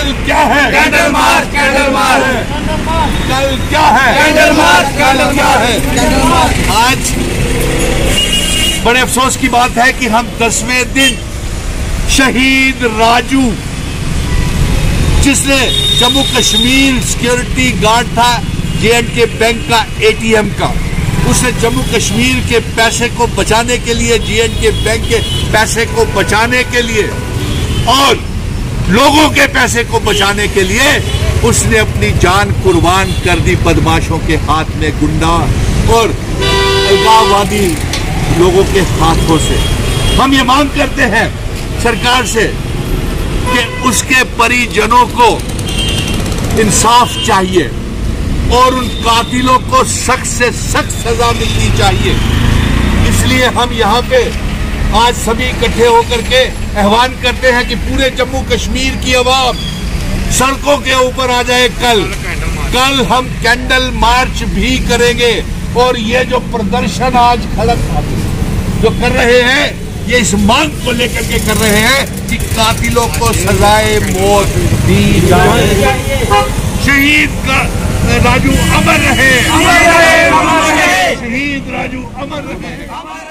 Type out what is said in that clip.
कल क्या है? Candle march, candle march. कल क्या है? कैंडल मार्च, कैंडल क्या है? Candle march. आज बड़े अफसोस की बात है कि हम 10वें दिन शहीद राजू, जिसने जम्मू कश्मीर सिक्योरिटी गार्ड था J&K बैंक का ATM का, उसने जम्मू कश्मीर के पैसे को बचाने के लिए, J&K बैंक के पैसे को बचाने के लिए और लोगों के पैसे को बचाने के लिए उसने अपनी जान कुर्बान कर दी बदमाशों के हाथ में, गुंडा और अलगाववादी लोगों के हाथों से। हम ये मांग करते हैं सरकार से कि उसके परिजनों को इंसाफ चाहिए और उन कातिलों को सख्त से सख्त सजा मिलनी चाहिए। इसलिए हम यहाँ पे आज सभी इकट्ठे होकर के आह्वान करते हैं कि पूरे जम्मू कश्मीर की आवाम सड़कों के ऊपर आ जाए। कल हम कैंडल मार्च भी करेंगे और ये जो प्रदर्शन आज खलक जो कर रहे हैं, ये इस मांग को लेकर के कर रहे हैं कि कातिलों को सजाए मौत दी जाए। शहीद का राजू अमर रहे, अमर रहे, अमर रहे। शहीद राजू अमर रहे।